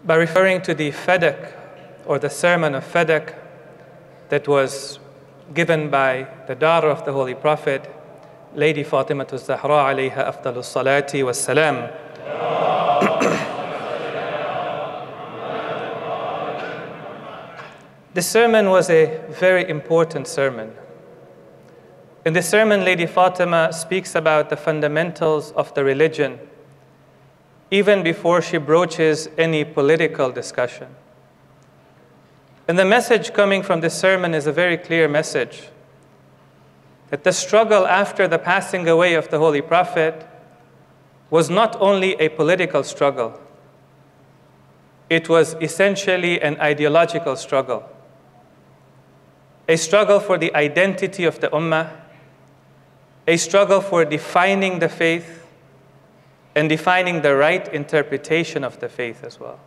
by referring to the Fadak, or the sermon of Fadak, that was given by the daughter of the Holy Prophet, Lady Fatima al-Zahra alayha afdalu salati was salam. This sermon was a very important sermon. In this sermon, Lady Fatima speaks about the fundamentals of the religion, even before she broaches any political discussion. And the message coming from this sermon is a very clear message, that the struggle after the passing away of the Holy Prophet was not only a political struggle, it was essentially an ideological struggle. A struggle for the identity of the Ummah, a struggle for defining the faith and defining the right interpretation of the faith as well.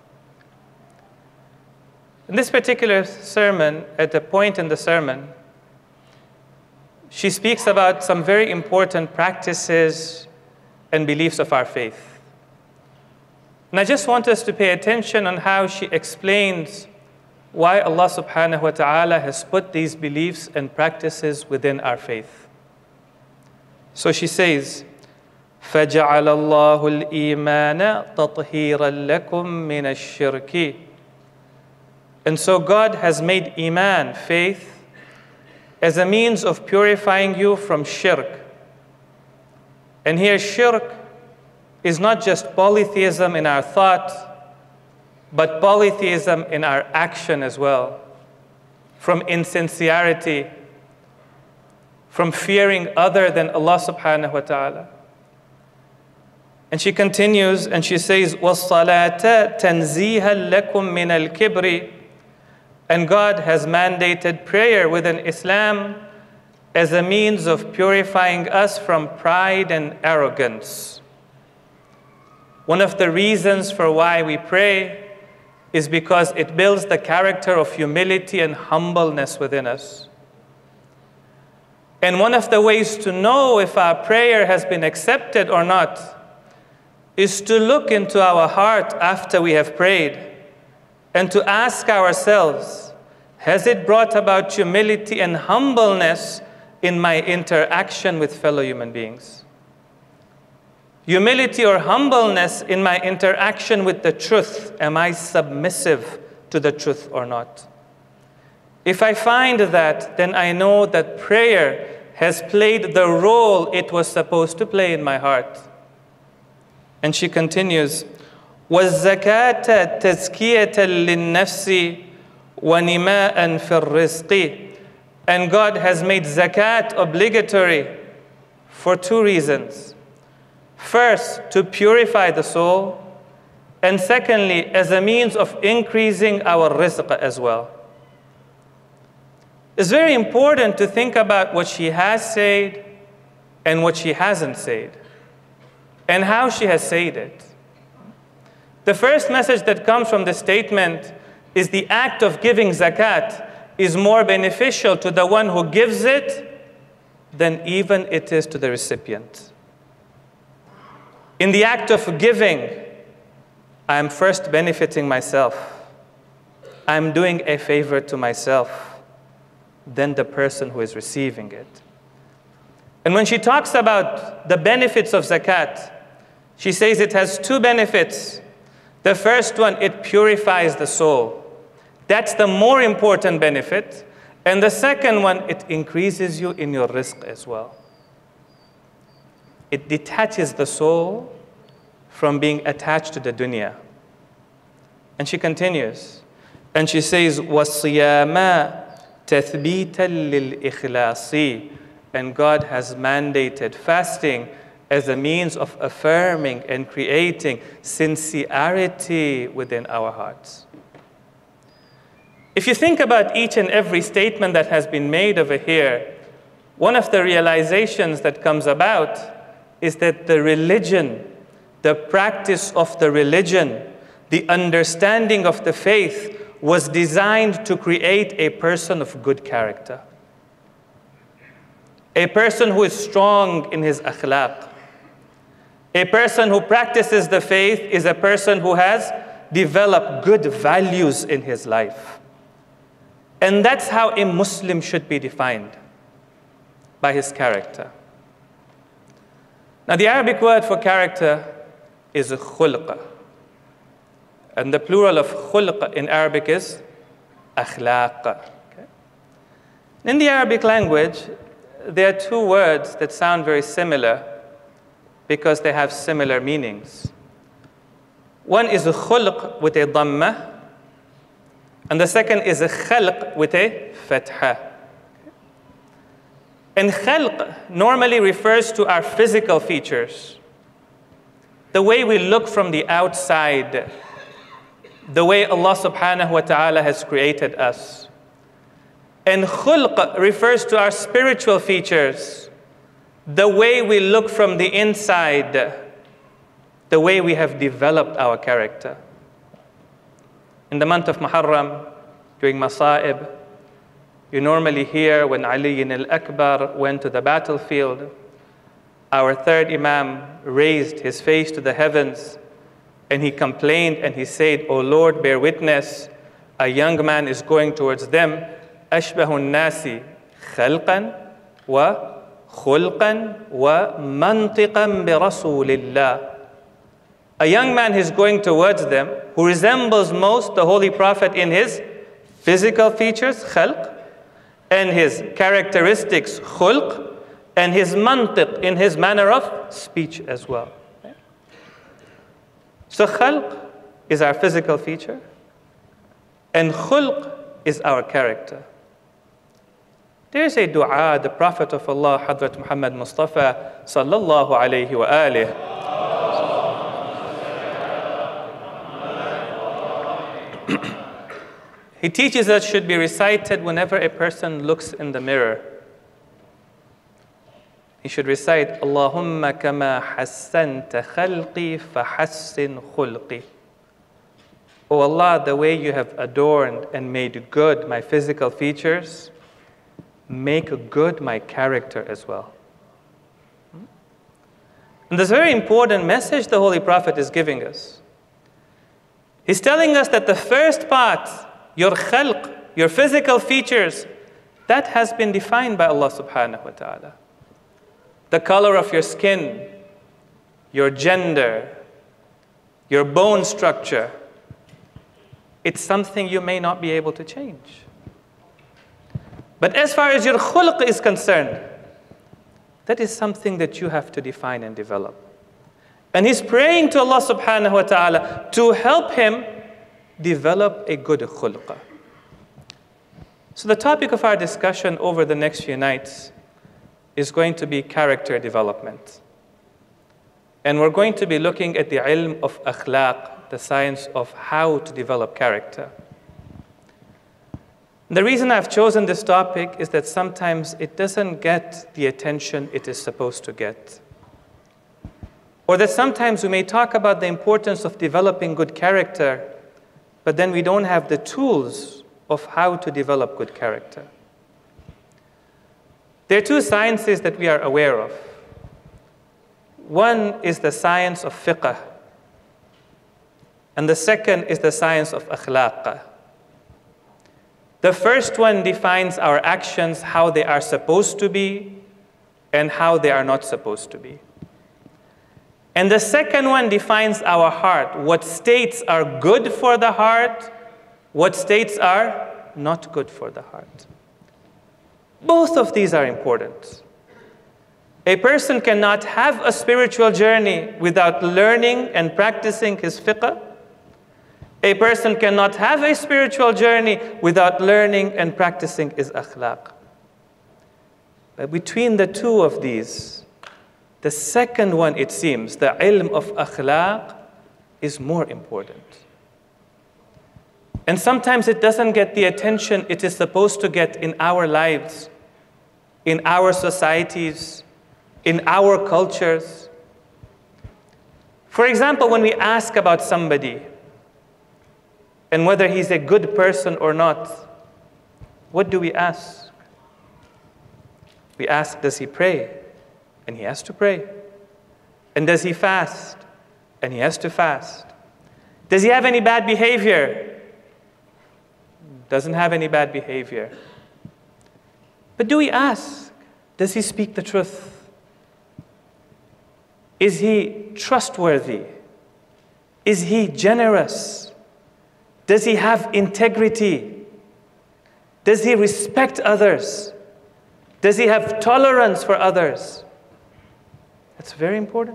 In this particular sermon, at a point in the sermon, she speaks about some very important practices and beliefs of our faith. And I just want us to pay attention on how she explains why Allah subhanahu wa ta'ala has put these beliefs and practices within our faith. So she says, فَجَعَلَ اللَّهُ الْإِيمَانَ تَطْهِيرًا لَكُم مِّنَ الشِّرْكِ. And so God has made Iman, faith, as a means of purifying you from shirk. And here shirk is not just polytheism in our thought, but polytheism in our action as well, from insincerity, from fearing other than Allah subhanahu wa ta'ala. And she continues and she says, وَالصَّلَاةَ تَنْزِيهًا لَكُم مِّنَ الْكِبْرِ. And God has mandated prayer within Islam as a means of purifying us from pride and arrogance. One of the reasons for why we pray is because it builds the character of humility and humbleness within us. And one of the ways to know if our prayer has been accepted or not is to look into our heart after we have prayed and to ask ourselves, has it brought about humility and humbleness in my interaction with fellow human beings? Humility or humbleness in my interaction with the truth. Am I submissive to the truth or not? If I find that, then I know that prayer has played the role it was supposed to play in my heart. And she continues, وَالزَّكَاةَ تَزْكِيَةً لِلنَّفْسِ وَنِمَاءً فِي الرِّزْقِ. And God has made zakat obligatory for two reasons. First, to purify the soul, and secondly, as a means of increasing our rizq as well. It's very important to think about what she has said and what she hasn't said, and how she has said it. The first message that comes from the statement is the act of giving zakat is more beneficial to the one who gives it than even it is to the recipient. In the act of giving, I am first benefiting myself. I am doing a favor to myself, then the person who is receiving it. And when she talks about the benefits of zakat, she says it has two benefits. The first one, it purifies the soul. That's the more important benefit. And the second one, it increases you in your rizq as well. It detaches the soul from being attached to the dunya. And she continues, and she says, وَالصِّيَامَ تَثْبِيتًا لِلْإِخْلَاصِ. And God has mandated fasting as a means of affirming and creating sincerity within our hearts. If you think about each and every statement that has been made over here, one of the realizations that comes about is that the religion, the practice of the religion, the understanding of the faith was designed to create a person of good character. A person who is strong in his akhlaq. A person who practices the faith is a person who has develop good values in his life. And that's how a Muslim should be defined, by his character. Now, the Arabic word for character is khulq. And the plural of khulq in Arabic is akhlaq. Okay? In the Arabic language, there are two words that sound very similar because they have similar meanings. One is khulq with a dhamma, and the second is khalq with a fatha. And khalq normally refers to our physical features, the way we look from the outside, the way Allah subhanahu wa ta'ala has created us. And khulq refers to our spiritual features, the way we look from the inside, the way we have developed our character. In the month of Muharram, during Masa'ib, you normally hear when Ali al-Akbar went to the battlefield, our third Imam raised his face to the heavens and he complained and he said, "O Lord, bear witness, a young man is going towards them, أشبه الناس خلقا وخلقا ومنطقا برسول الله." A young man is going towards them who resembles most the Holy Prophet in his physical features, khalq, and his characteristics, khulq, and his mantiq, in his manner of speech as well. So khalq is our physical feature, and khulq is our character. There is a dua, the Prophet of Allah, Hadrat Muhammad Mustafa, sallallahu alayhi wa alihi, he teaches us should be recited whenever a person looks in the mirror. He should recite, Allahumma kama hassanta khalqi fahassin khulqi. O Allah, the way you have adorned and made good my physical features, make good my character as well. And this very important message the Holy Prophet is giving us. He's telling us that the first part, your khalq, your physical features, that has been defined by Allah subhanahu wa ta'ala. The color of your skin, your gender, your bone structure, it's something you may not be able to change. But as far as your khulq is concerned, that is something that you have to define and develop. And he's praying to Allah subhanahu wa ta'ala to help him develop a good khulq. So the topic of our discussion over the next few nights is going to be character development. And we're going to be looking at the ilm of akhlaq, the science of how to develop character. The reason I've chosen this topic is that sometimes it doesn't get the attention it is supposed to get. Or that sometimes we may talk about the importance of developing good character, but then we don't have the tools of how to develop good character. There are two sciences that we are aware of. One is the science of fiqh, and the second is the science of akhlaq. The first one defines our actions, how they are supposed to be, and how they are not supposed to be. And the second one defines our heart, what states are good for the heart, what states are not good for the heart. Both of these are important. A person cannot have a spiritual journey without learning and practicing his fiqh. A person cannot have a spiritual journey without learning and practicing his akhlaq. But between the two of these, the second one, it seems, the ilm of akhlaq, is more important. And sometimes it doesn't get the attention it is supposed to get in our lives, in our societies, in our cultures. For example, when we ask about somebody and whether he's a good person or not, what do we ask? We ask, does he pray? And he has to pray. And does he fast? And he has to fast. Does he have any bad behavior? Doesn't have any bad behavior. But do we ask, does he speak the truth? Is he trustworthy? Is he generous? Does he have integrity? Does he respect others? Does he have tolerance for others? That's very important.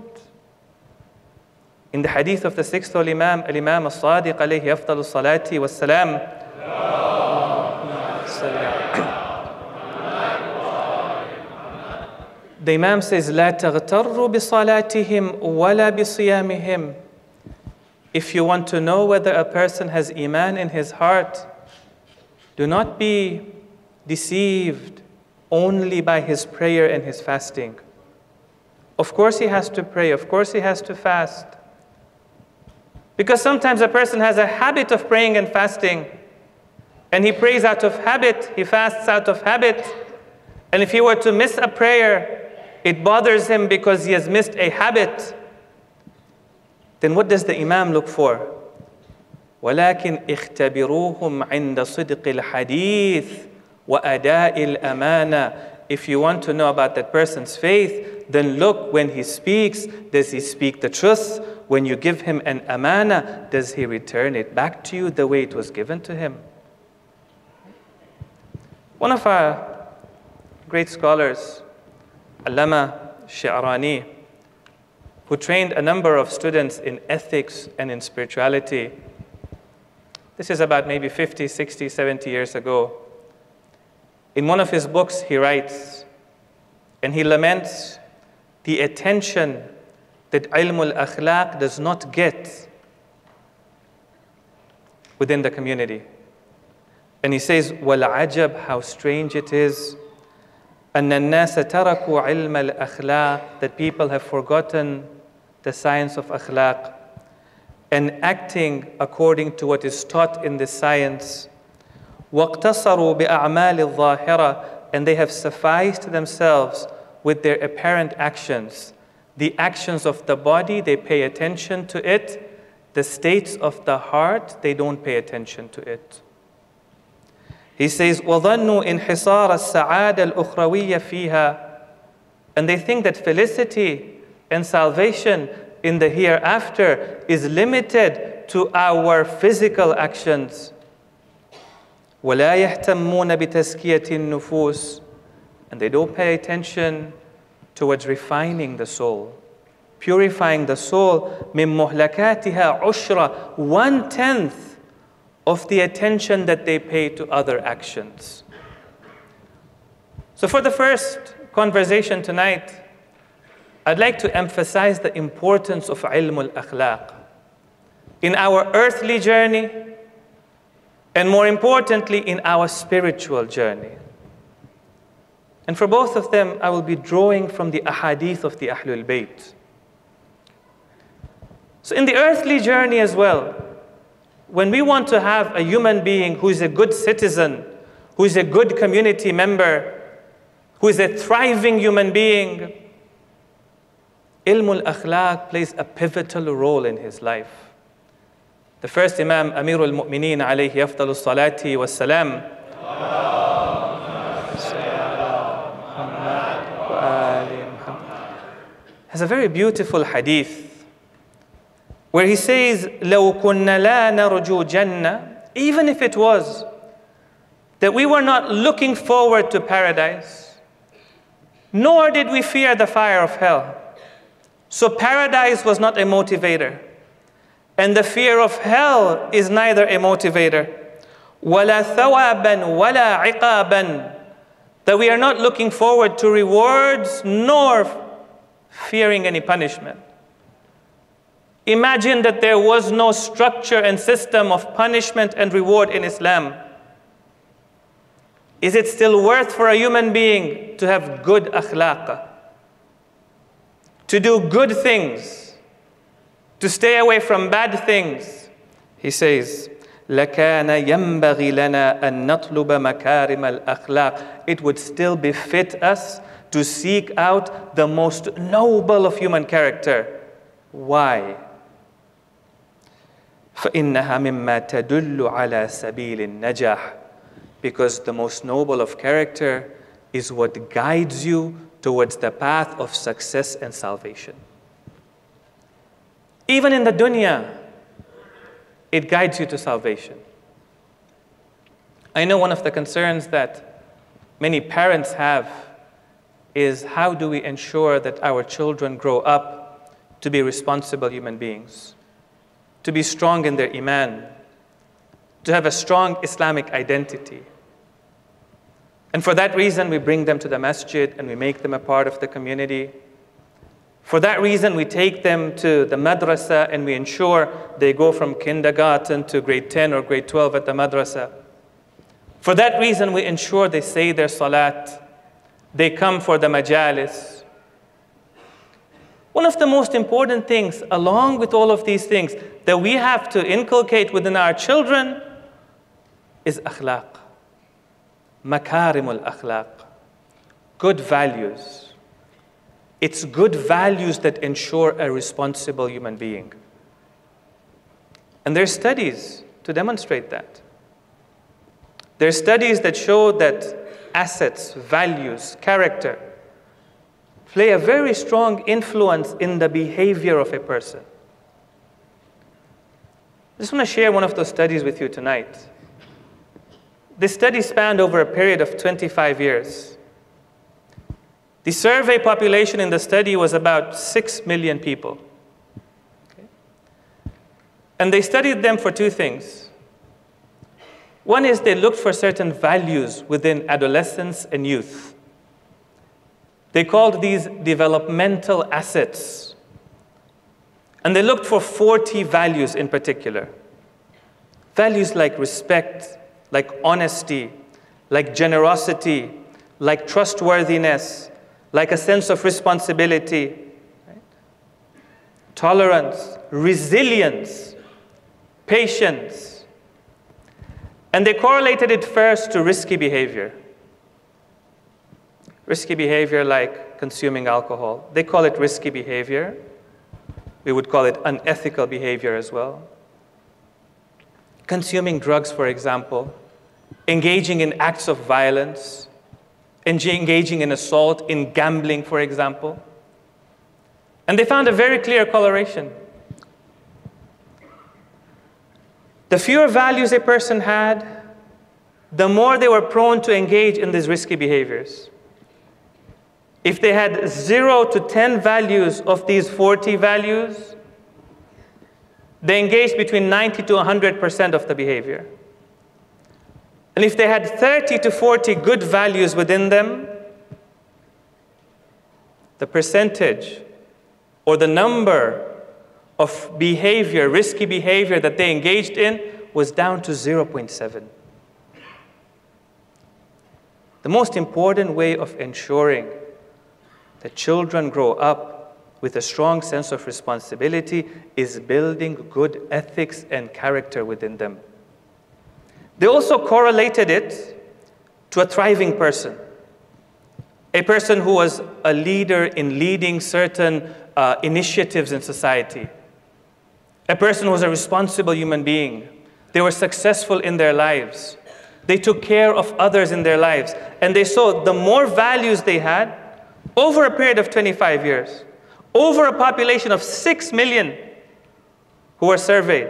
In the hadith of the sixth Imam, Al-Imam As-Sadiq alayhi afdalu salati was salam, the Imam says, لا تغتروا بصلاتهم ولا بصيامهم. If you want to know whether a person has iman in his heart, do not be deceived only by his prayer and his fasting. Of course he has to pray, of course he has to fast. Because sometimes a person has a habit of praying and fasting, and he prays out of habit, he fasts out of habit, and if he were to miss a prayer, it bothers him because he has missed a habit. Then what does the Imam look for? وَلَكِنْ اخْتَبِرُوهُمْ عِنْدَ صِدْقِ الْحَدِيثِ وَأَدَاءِ الْأَمَانَةِ. If you want to know about that person's faith, then look when he speaks, does he speak the truth? When you give him an amana, does he return it back to you the way it was given to him? One of our great scholars, Allama Shi'rani, who trained a number of students in ethics and in spirituality. This is about maybe 50, 60, 70 years ago. In one of his books, he writes, and he laments the attention that ilm al-akhlaq does not get within the community. And he says, وَالْعَجَبْ, how strange it is, أَنَّ النَّاسَ تَرَكُوا عِلْمَ الْأَخْلَاقِ, that people have forgotten the science of akhlaq and acting according to what is taught in this science. وَاقْتَصَرُوا بِأَعْمَالِ الظَّاهِرَةِ, and they have sufficed themselves with their apparent actions. The actions of the body, they pay attention to it. The states of the heart, they don't pay attention to it. He says, وَظَنُّوا إِنْحِصَارَ السَّعَادَ الْأُخْرَوِيَّ فِيهَا, and they think that felicity and salvation in the hereafter is limited to our physical actions. وَلَا يَهْتَمُّونَ بِتَزْكِيَةِ النُّفُوسِ, and they don't pay attention towards refining the soul, purifying the soul. مِن مُهْلَكَاتِهَا عُشْرًا, 1/10 of the attention that they pay to other actions. So for the first conversation tonight, I'd like to emphasize the importance of ilm al-akhlaq in our earthly journey, and more importantly, in our spiritual journey. And for both of them, I will be drawing from the ahadith of the Ahlul Bayt. So in the earthly journey as well, when we want to have a human being who is a good citizen, who is a good community member, who is a thriving human being, ilm al-akhlaq plays a pivotal role in his life. The first Imam, Amir al-Mu'mineen alayhi afdalu salati was salam, has a very beautiful hadith where he says, لَوْ كُنَّ لَا نَرْجُو جَنَّةً, even if it was that we were not looking forward to paradise, nor did we fear the fire of hell. So paradise was not a motivator, and the fear of hell is neither a motivator. وَلَا ثَوَابًا وَلَا عِقَابًا, that we are not looking forward to rewards nor fearing any punishment. Imagine that there was no structure and system of punishment and reward in Islam. Is it still worth for a human being to have good akhlaq, to do good things, to stay away from bad things? He says, لَكَانَ يَنْبَغِي لَنَا أَن نَطْلُبَ مَكَارِمَ الْأَخْلَاقِ, it would still befit us to seek out the most noble of human character. Why? فَإِنَّهَا مِمَّا تَدُلُّ عَلَى سَبِيلِ النَّجَاحِ. Because the most noble of character is what guides you towards the path of success and salvation. Even in the dunya, it guides you to salvation. I know one of the concerns that many parents have is how do we ensure that our children grow up to be responsible human beings, to be strong in their iman, to have a strong Islamic identity. And for that reason, we bring them to the masjid and we make them a part of the community. For that reason, we take them to the madrasa and we ensure they go from kindergarten to grade 10 or grade 12 at the madrasa. For that reason, we ensure they say their salat. They come for the majalis. One of the most important things, along with all of these things, that we have to inculcate within our children is akhlaq. Makarimul akhlaq. Good values. It's good values that ensure a responsible human being. And there are studies to demonstrate that. There are studies that show that assets, values, character play a very strong influence in the behavior of a person. I just want to share one of those studies with you tonight. This study spanned over a period of 25 years. The survey population in the study was about 6 million people. Okay? And they studied them for two things. One is they looked for certain values within adolescence and youth. They called these developmental assets. And they looked for 40 values in particular. Values like respect, like honesty, like generosity, like trustworthiness, like a sense of responsibility, right? Tolerance, resilience, patience. And they correlated it first to risky behavior. Risky behavior like consuming alcohol. They call it risky behavior. We would call it unethical behavior as well. Consuming drugs, for example. Engaging in acts of violence. Engaging in assault, in gambling, for example. And they found a very clear correlation. The fewer values a person had, the more they were prone to engage in these risky behaviors. If they had 0 to 10 values of these 40 values, they engaged between 90 to 100% of the behavior. And if they had 30 to 40 good values within them, the percentage or the number of behavior, risky behavior that they engaged in was down to 0.7. The most important way of ensuring that children grow up with a strong sense of responsibility is building good ethics and character within them. They also correlated it to a thriving person, a person who was a leader in leading certain initiatives in society, a person who was a responsible human being. They were successful in their lives. They took care of others in their lives. And they saw the more values they had over a period of 25 years, over a population of 6 million who were surveyed,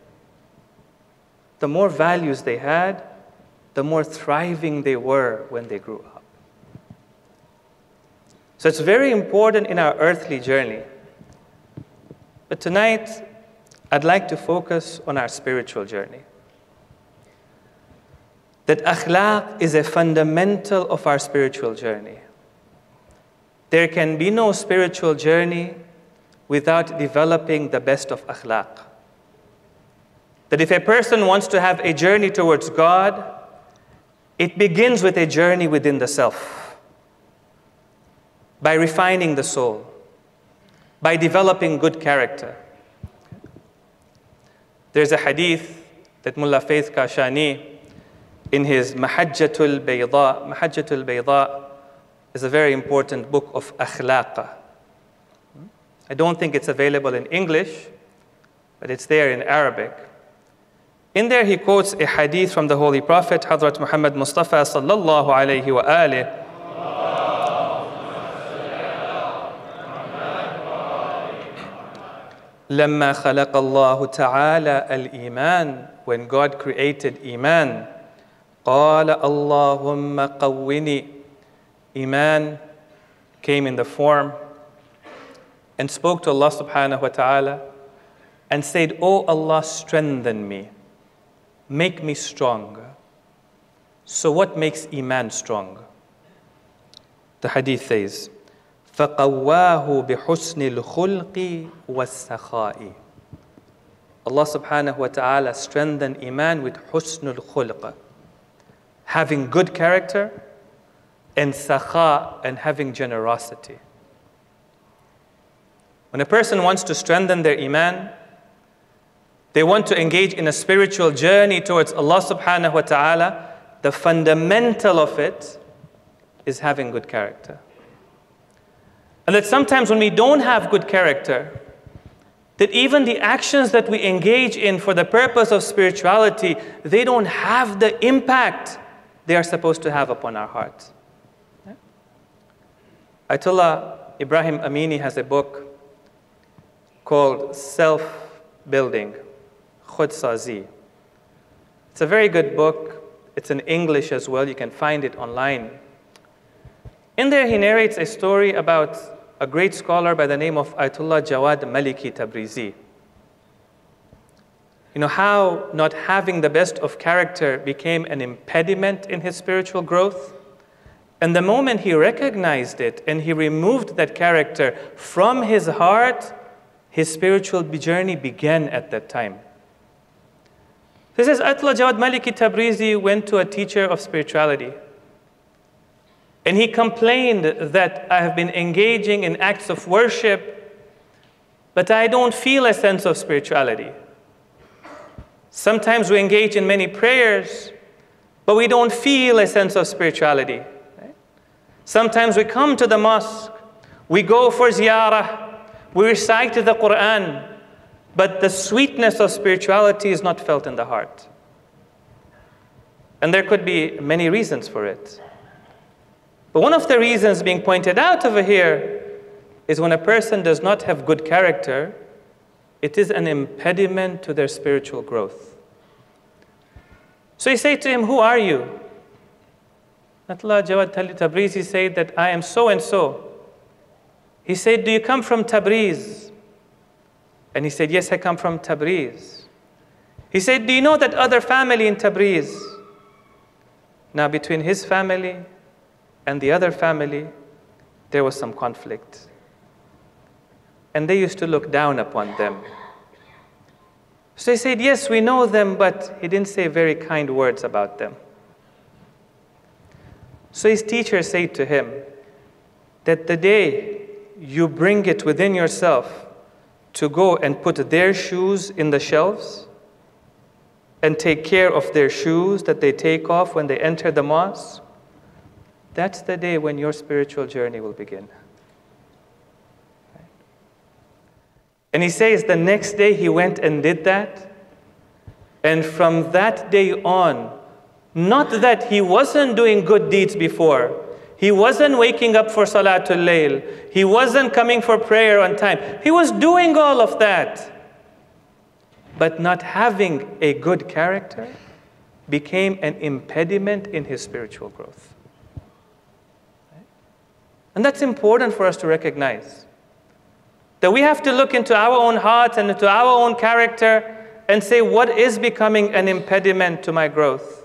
the more values they had, the more thriving they were when they grew up. So it's very important in our earthly journey. But tonight, I'd like to focus on our spiritual journey. That akhlaq is a fundamental of our spiritual journey. There can be no spiritual journey without developing the best of akhlaq. That if a person wants to have a journey towards God, it begins with a journey within the self, by refining the soul, by developing good character. There's a hadith that Mullah Faith Kashani, in his Mahajjatul Bayda is a very important book of akhlaq. I don't think it's available in English, but it's there in Arabic. In there he quotes a hadith from the Holy Prophet, Hazrat Muhammad Mustafa sallallahu alayhi wa alih. لما خلق الله تعالى الإيمان, when God created Iman, قال اللهم قوني. Iman came in the form and spoke to Allah subhanahu wa ta'ala and said, "Oh Allah, strengthen me, make me strong." So what makes Iman strong? The hadith says, فَقَوَّاهُ بِحُسْنِ الْخُلْقِ وَالسَّخَاءِ. Allah subhanahu wa ta'ala strengthened Iman with husnul khulq, having good character, and sakha, and having generosity. When a person wants to strengthen their Iman, they want to engage in a spiritual journey towards Allah subhanahu wa ta'ala, the fundamental of it is having good character. And that sometimes when we don't have good character, that even the actions that we engage in for the purpose of spirituality, they don't have the impact they are supposed to have upon our hearts. Ayatollah Ibrahim Amini has a book called Self-Building, Khud Sazi. It's a very good book. It's in English as well. You can find it online. In there, he narrates a story about a great scholar by the name of Ayatollah Jawad Maliki Tabrizi. You know how not having the best of character became an impediment in his spiritual growth? And the moment he recognized it and he removed that character from his heart, his spiritual journey began at that time. He says, Ayatollah Jawad Maliki Tabrizi went to a teacher of spirituality. And he complained that I have been engaging in acts of worship, but I don't feel a sense of spirituality. Sometimes we engage in many prayers, but we don't feel a sense of spirituality. Right? Sometimes we come to the mosque, we go for ziyarah, we recite the Quran, but the sweetness of spirituality is not felt in the heart. And there could be many reasons for it. But one of the reasons being pointed out over here is when a person does not have good character, it is an impediment to their spiritual growth. So you say to him, "Who are you?" Ayatollah Jawad Tabrizi said that I am so and so. He said, "Do you come from Tabriz?" And he said, "Yes, I come from Tabriz." He said, "Do you know that other family in Tabriz?" Now between his family and the other family, there was some conflict. And they used to look down upon them. So he said, "Yes, we know them," but he didn't say very kind words about them. So his teacher said to him that the day you bring it within yourself to go and put their shoes in the shelves and take care of their shoes that they take off when they enter the mosque, that's the day when your spiritual journey will begin. And he says the next day he went and did that. And from that day on, not that he wasn't doing good deeds before, he wasn't waking up for Salatul Layl, he wasn't coming for prayer on time, he was doing all of that. But not having a good character became an impediment in his spiritual growth. And that's important for us to recognize. That we have to look into our own hearts and into our own character and say, what is becoming an impediment to my growth?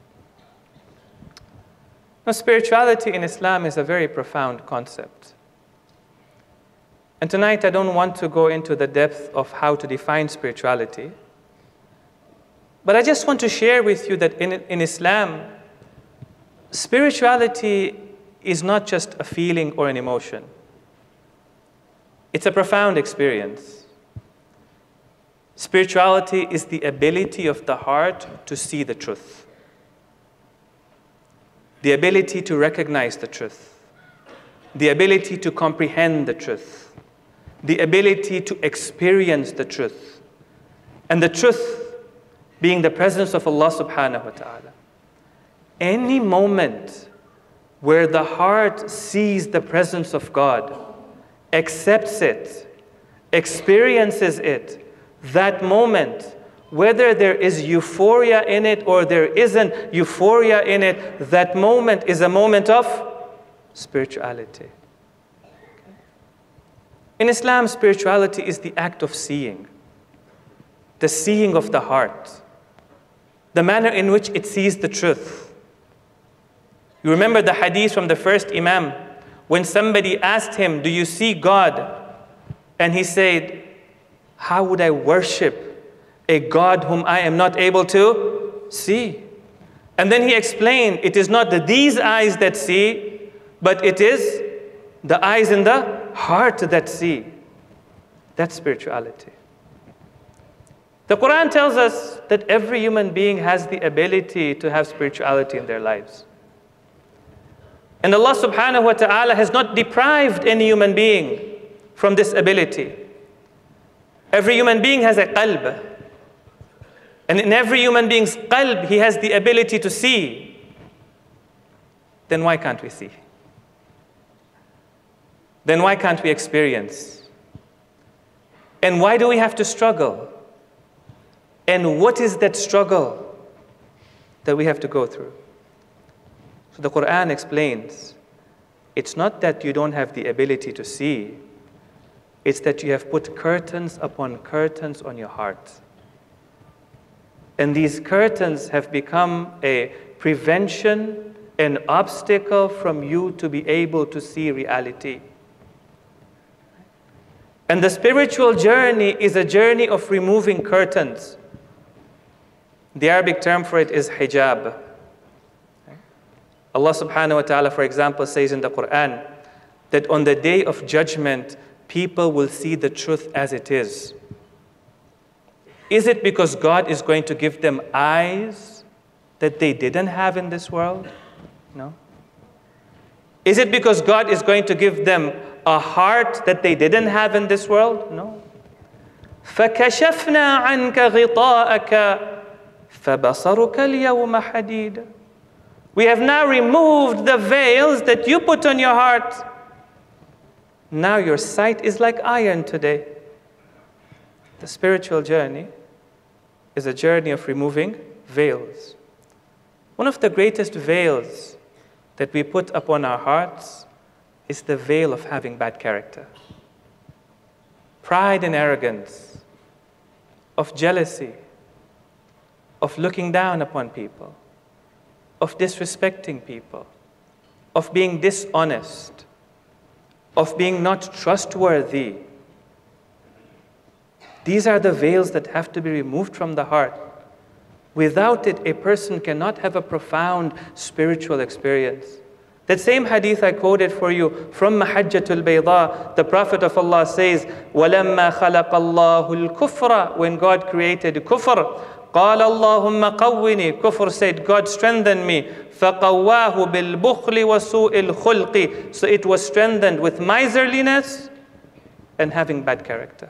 Now, spirituality in Islam is a very profound concept. And tonight I don't want to go into the depth of how to define spirituality. But I just want to share with you that in Islam, spirituality is not just a feeling or an emotion. It's a profound experience. Spirituality is the ability of the heart to see the truth, the ability to recognize the truth, the ability to comprehend the truth, the ability to experience the truth. And the truth being the presence of Allah subhanahu wa ta'ala. Any moment where the heart sees the presence of God, accepts it, experiences it, that moment, whether there is euphoria in it or there isn't euphoria in it, that moment is a moment of spirituality. In Islam, spirituality is the act of seeing, the seeing of the heart, the manner in which it sees the truth. You remember the hadith from the first Imam when somebody asked him, "Do you see God?" And he said, "How would I worship a God whom I am not able to see?" And then he explained, it is not these eyes that see, but it is the eyes in the heart that see. That's spirituality. The Quran tells us that every human being has the ability to have spirituality in their lives. And Allah subhanahu wa ta'ala has not deprived any human being from this ability. Every human being has a qalb. And in every human being's qalb, he has the ability to see. Then why can't we see? Then why can't we experience? And why do we have to struggle? And what is that struggle that we have to go through? So the Quran explains, it's not that you don't have the ability to see, it's that you have put curtains upon curtains on your heart. And these curtains have become a prevention, an obstacle from you to be able to see reality. And the spiritual journey is a journey of removing curtains. The Arabic term for it is hijab. Allah subhanahu wa ta'ala, for example, says in the Quran that on the day of judgment, people will see the truth as it is. Is it because God is going to give them eyes that they didn't have in this world? No. Is it because God is going to give them a heart that they didn't have in this world? No. فَكَشَفْنَا عَنْكَ غِطَاءَكَ فَبَصَرُكَ الْيَوْمَ حَدِيدٌ. We have now removed the veils that you put on your heart. Now your sight is like iron today. The spiritual journey is a journey of removing veils. One of the greatest veils that we put upon our hearts is the veil of having bad character. Pride and arrogance, of jealousy, of looking down upon people, of disrespecting people, of being dishonest, of being not trustworthy. These are the veils that have to be removed from the heart. Without it, a person cannot have a profound spiritual experience. That same hadith I quoted for you from Mahajjatul Bayda, the Prophet of Allah says, وَلَمَّا خَلَقَ اللَّهُ الْكُفْرَ. When God created kufr, قَالَ اللَّهُمَّ قَوِّنِي. Kufr said, God strengthen me. فَقَوَّاهُ بِالْبُخْلِ وَسُوءِ الْخُلْقِ. So it was strengthened with miserliness and having bad character.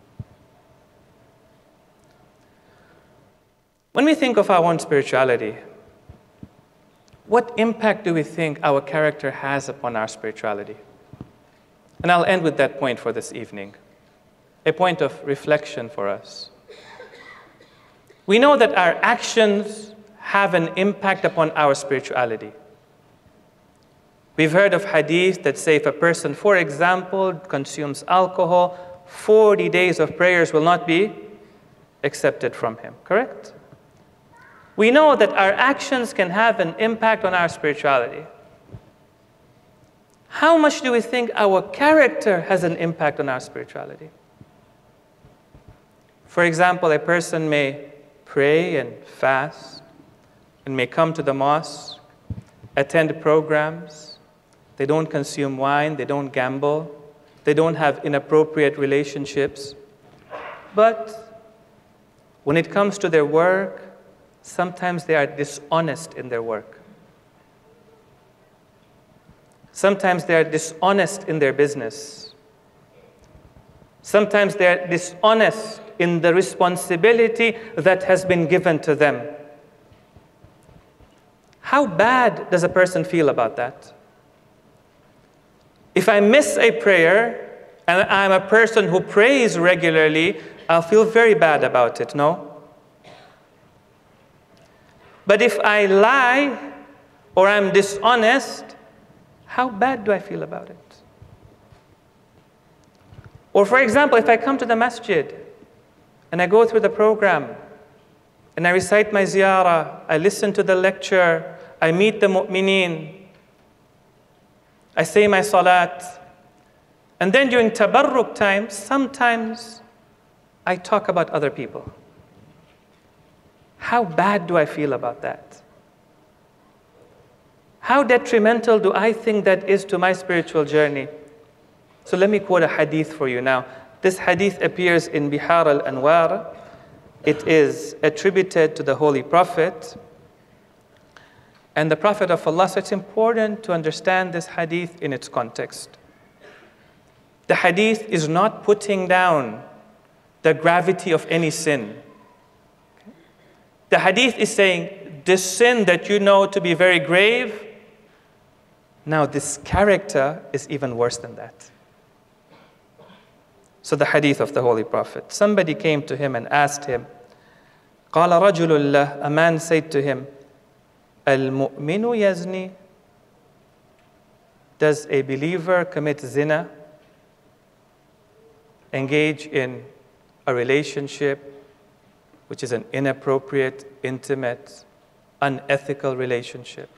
When we think of our own spirituality, what impact do we think our character has upon our spirituality? And I'll end with that point for this evening, a point of reflection for us. We know that our actions have an impact upon our spirituality. We've heard of hadith that say if a person, for example, consumes alcohol, 40 days of prayers will not be accepted from him, correct? We know that our actions can have an impact on our spirituality. How much do we think our character has an impact on our spirituality? For example, a person may pray and fast and may come to the mosque, attend programs. They don't consume wine, they don't gamble, they don't have inappropriate relationships. But when it comes to their work, sometimes they are dishonest in their work. Sometimes they are dishonest in their business. Sometimes they are dishonest in the responsibility that has been given to them. How bad does a person feel about that? If I miss a prayer, and I'm a person who prays regularly, I'll feel very bad about it, no? But if I lie or I'm dishonest, how bad do I feel about it? Or for example, if I come to the masjid and I go through the program and I recite my ziyarah, I listen to the lecture, I meet the mu'mineen, I say my salat, and then during tabarruk time, sometimes I talk about other people. How bad do I feel about that? How detrimental do I think that is to my spiritual journey? So let me quote a hadith for you now. This hadith appears in Bihar al-Anwar. It is attributed to the Holy Prophet. And the Prophet of Allah, so it's important to understand this hadith in its context. The hadith is not putting down the gravity of any sin. The hadith is saying, this sin that you know to be very grave, now this character is even worse than that. So the hadith of the Holy Prophet. Somebody came to him and asked him, قال رجل الله, a man said to him, المؤمن يزني? Does a believer commit zina? Engage in a relationship which is an inappropriate, intimate, unethical relationship?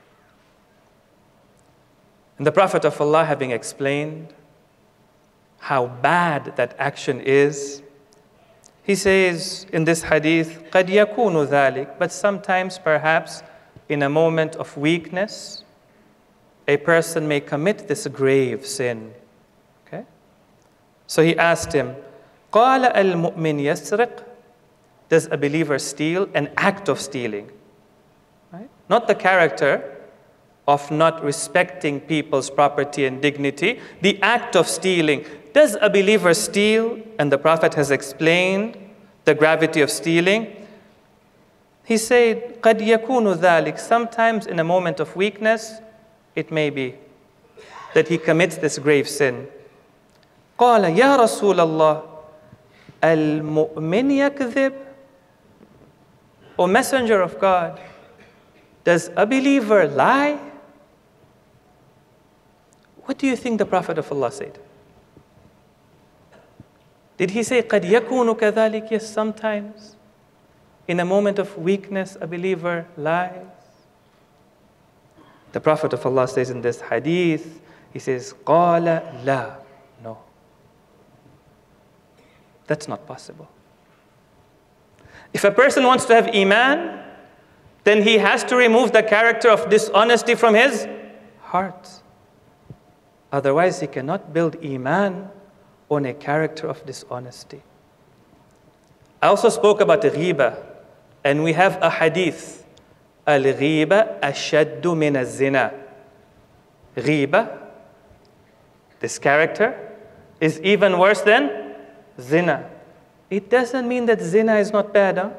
And the Prophet of Allah, having explained how bad that action is, he says in this hadith, قَدْ يَكُونُ ذَلِكَ, but sometimes perhaps in a moment of weakness, a person may commit this grave sin. Okay? So he asked him, قَالَ الْمُؤْمِنْ يَسْرِقْ? Does a believer steal? An act of stealing. Right? Not the character of not respecting people's property and dignity, the act of stealing. Does a believer steal? And the Prophet has explained the gravity of stealing. He said, قَدْ يَكُونُ ذَلِكَ. Sometimes in a moment of weakness, it may be that he commits this grave sin. قَالَ يَا رَسُولَ اللَّهِ الْمُؤْمِنْ يَكْذِبْ? O Messenger of God, does a believer lie? What do you think the Prophet of Allah said? Did he say, قَدْ يَكُونُ كَذَلِكَ? Yes, sometimes. In a moment of weakness, a believer lies. The Prophet of Allah says in this hadith, he says, قَالَ لَا. No. That's not possible. If a person wants to have iman, then he has to remove the character of dishonesty from his heart. Otherwise, he cannot build iman on a character of dishonesty. I also spoke about ghiba, and we have a hadith. Al-ghiba ashaddu min az-zina. Ghiba, this character, is even worse than zina. It doesn't mean that zina is not bad, huh?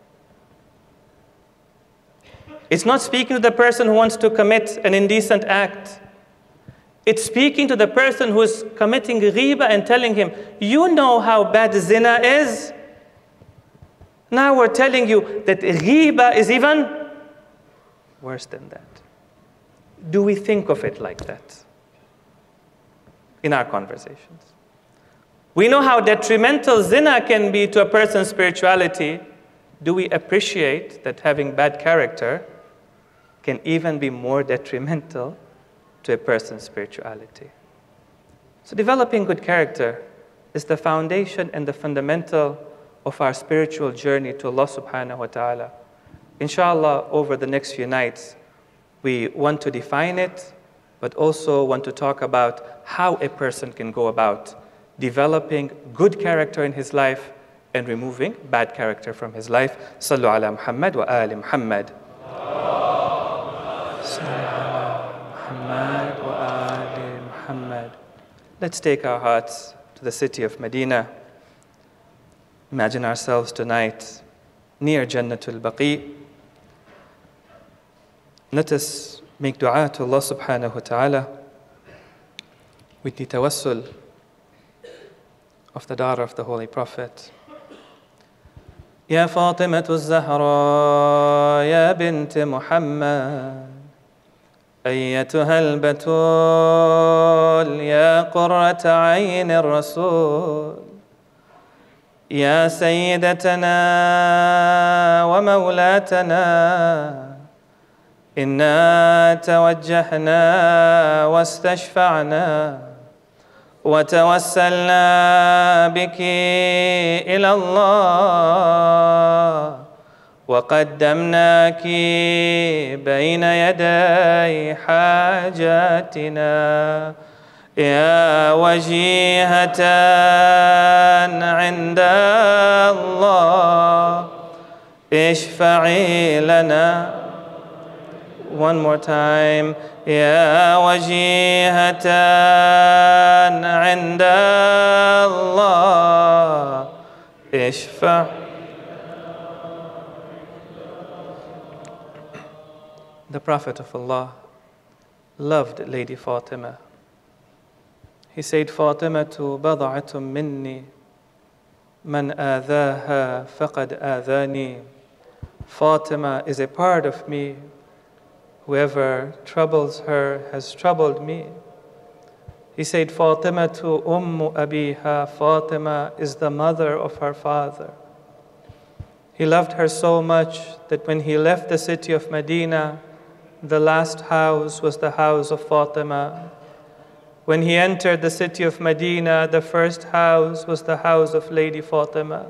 It's not speaking to the person who wants to commit an indecent act. It's speaking to the person who is committing ghiba and telling him, you know how bad zina is? Now we're telling you that ghiba is even worse than that. Do we think of it like that in our conversations? We know how detrimental zina can be to a person's spirituality. Do we appreciate that having bad character can even be more detrimental to a person's spirituality? So developing good character is the foundation and the fundamental of our spiritual journey to Allah subhanahu wa ta'ala. Inshallah, over the next few nights, we want to define it, but also want to talk about how a person can go about developing good character in his life and removing bad character from his life. Sallu ala Muhammad wa ali Muhammad. Let's take our hearts to the city of Medina. Imagine ourselves tonight near Jannatul Baqi. Let us make dua to Allah subhanahu wa ta'ala with the tawassul of the daughter of the Holy Prophet. Ya Fatimatu Zahra, Ya bint Muhammad, أيتها البتول يا قرة عين الرسول يا سيدتنا ومولاتنا إنا توجهنا واستشفعنا وتوسلنا بك إلى الله وقدمناك بين يدي حاجاتنا يا وجيهة عند الله اشفعي لنا. One more time. يا وجيهة عند الله اشفع. The Prophet of Allah loved Lady Fatima. He said, فاطمة بضعة مني من آذاها فقد آذاني. Fatima is a part of me. Whoever troubles her has troubled me. He said, فاطمة أم أبيها. Fatima is the mother of her father. He loved her so much that when he left the city of Medina, the last house was the house of Fatima. When he entered the city of Medina, the first house was the house of Lady Fatima.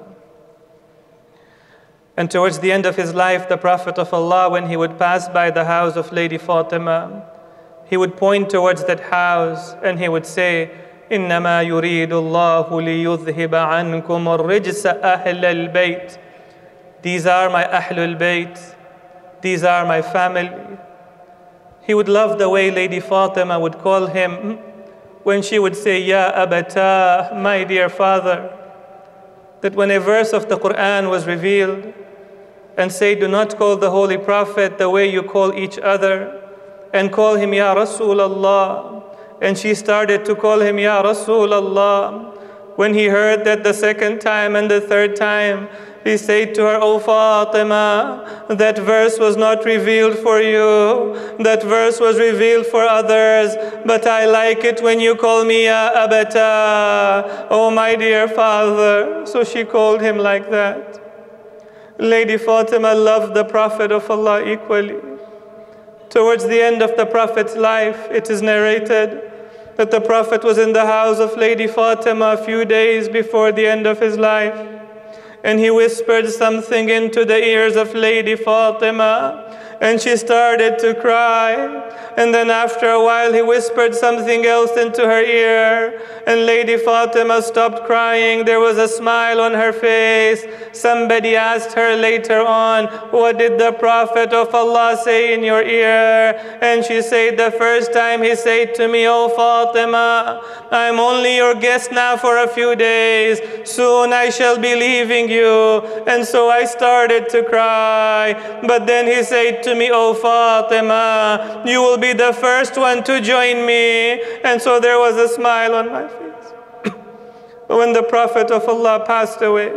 And towards the end of his life, the Prophet of Allah, when he would pass by the house of Lady Fatima, he would point towards that house and he would say, إِنَّمَا يُرِيدُ اللَّهُ لِيُذْهِبَ عَنْكُمُ الرِّجْسَ أَهْلَ الْبَيْتِ. These are my Ahlul Bayt. These are my family. He would love the way Lady Fatima would call him when she would say, Ya Abata, my dear father. That when a verse of the Quran was revealed and say, do not call the Holy Prophet the way you call each other, and call him Ya Rasulullah. And she started to call him Ya Rasulullah. When he heard that the second time and the third time, he said to her, O Fatima, that verse was not revealed for you. That verse was revealed for others. But I like it when you call me Ya Abata, oh my dear father. So she called him like that. Lady Fatima loved the Prophet of Allah equally. Towards the end of the Prophet's life, it is narrated that the Prophet was in the house of Lady Fatima a few days before the end of his life. And he whispered something into the ears of Lady Fatima, and she started to cry. And then after a while, he whispered something else into her ear, and Lady Fatima stopped crying. There was a smile on her face. Somebody asked her later on, what did the Prophet of Allah say in your ear? And she said, the first time he said to me, oh Fatima, I'm only your guest now for a few days. Soon I shall be leaving you. And so I started to cry. But then he said to me, oh Fatima, you will be the first one to join me. And so there was a smile on my face. When the Prophet of Allah passed away,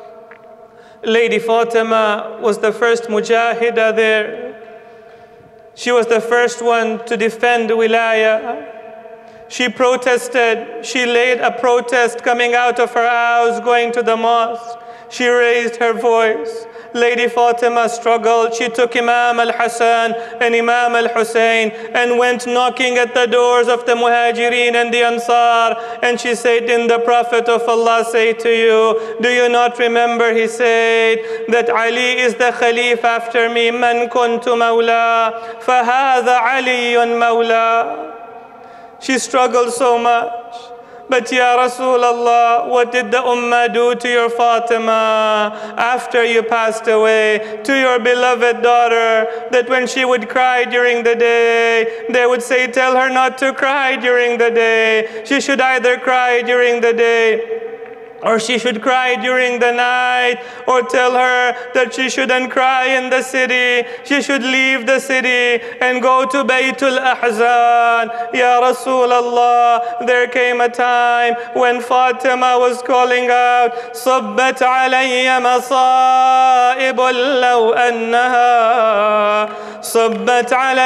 Lady Fatima was the first mujahida there. She was the first one to defend wilayah. She protested. She laid a protest coming out of her house, going to the mosque. She raised her voice. Lady Fatima struggled. She took Imam al-Hassan and Imam al-Hussein and went knocking at the doors of the Muhajirin and the Ansar. And she said, didn't the Prophet of Allah say to you, do you not remember? He said that Ali is the Khalif after me. Man kuntu mawla, fahadha Aliyun mawla. She struggled so much. But Ya Rasulullah, what did the Ummah do to your Fatima after you passed away, to your beloved daughter, that when she would cry during the day, they would say, tell her not to cry during the day. She should either cry during the day or she should cry during the night, or tell her that she shouldn't cry in the city, she should leave the city and go to Baytul Ahzan. Ya Rasulullah, there came a time when Fatima was calling out, صبت علي مصائب لو أنها صبت على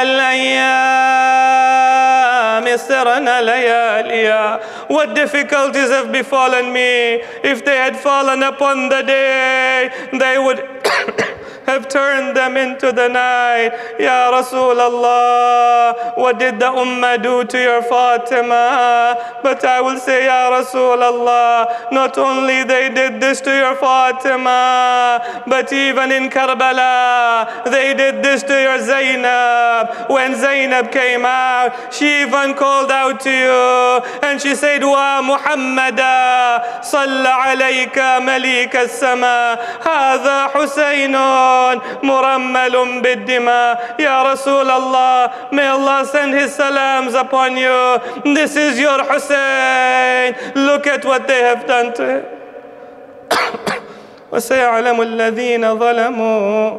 الأيام سرنا لياليا. What difficulties have befallen me? If they had fallen upon the day, they would have turned them into the night. Ya Rasulullah, what did the Ummah do to your Fatima? But I will say, Ya Rasulullah, not only they did this to your Fatima, but even in Karbala, they did this to your Zainab. When Zainab came out, she even called out to you, and she said, Wa Muhammada, Salla alayka Malik as-sama, Hadha Husaynun Murammalun bid-dima. Ya Rasulullah, may Allah send His salams upon you. This is your Hussein. Look at what they have done to him. وسيعلم الذين ظلموا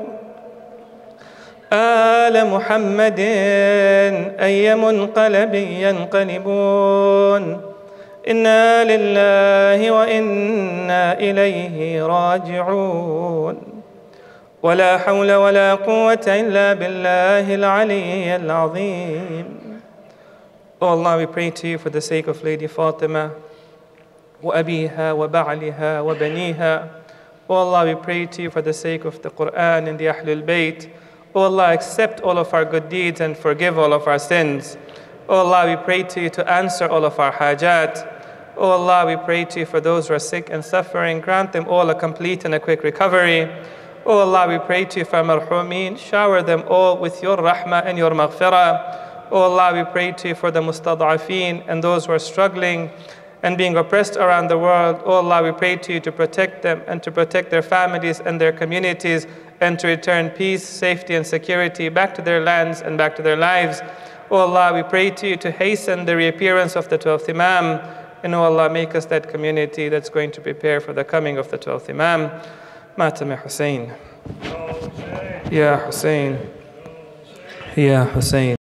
آل محمد أي منقلب ينقلبون إنا لله وإنا إليه راجعون ولا حول ولا قوة إلا بالله العلي العظيم. Oh Allah, we pray to you for the sake of Lady Fatima, وأبيها وبعلها وبنيها. Oh Allah, we pray to you for the sake of the Quran and the Ahlul Bayt. Oh Allah, accept all of our good deeds and forgive all of our sins. Oh Allah, we pray to you to answer all of our hajat. Oh Allah, we pray to you for those who are sick and suffering. Grant them all a complete and a quick recovery. Oh Allah, we pray to you for marhumeen. Shower them all with your rahmah and your maghfirah. Oh Allah, we pray to you for the mustad'afeen and those who are struggling and being oppressed around the world. Oh Allah, we pray to you to protect them and to protect their families and their communities and to return peace, safety and security back to their lands and back to their lives. Oh Allah, we pray to you to hasten the reappearance of the 12th Imam. And oh Allah, make us that community that's going to prepare for the coming of the 12th Imam. Matam Hussein. Ya Hussein. Ya Hussein.